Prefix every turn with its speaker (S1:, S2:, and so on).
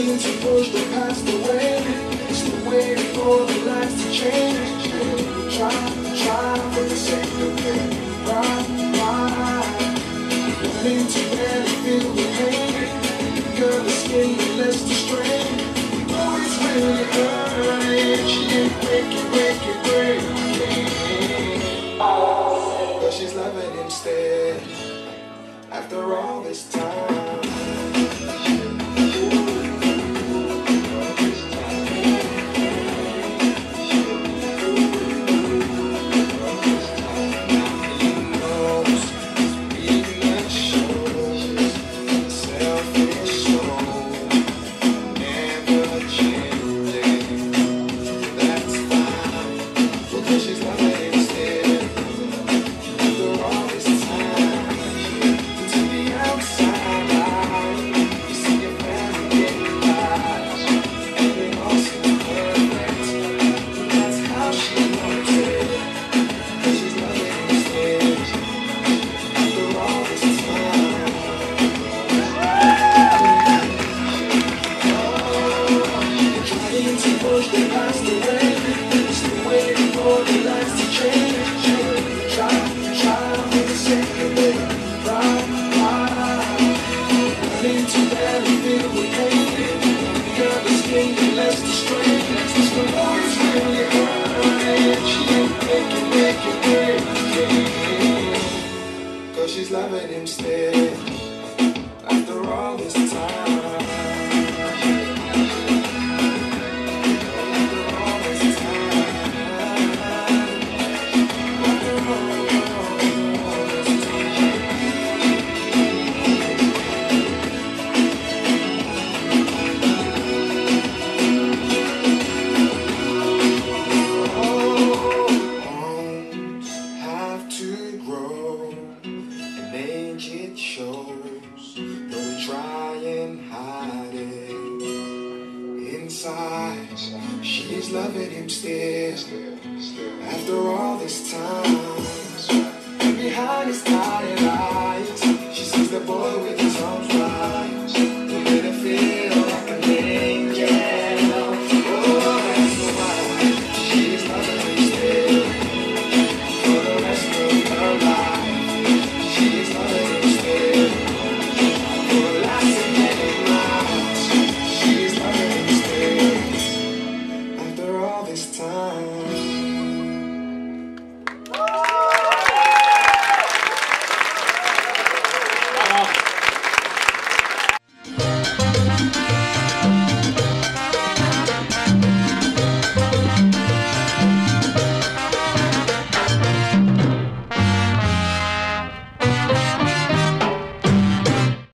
S1: to push the past away. Still waiting for the lights to change. Try for the sake of it. Wanting to barely feel the pain. Girl, the skin that lets the strain. Oh, it's really hurting. She ain't breaking. But she's loving him still. After all this time. She's loving him still after all this time. It shows, though we try and hide it inside. She's loving him still after all this time. And behind his tired eyes, she sees the boy with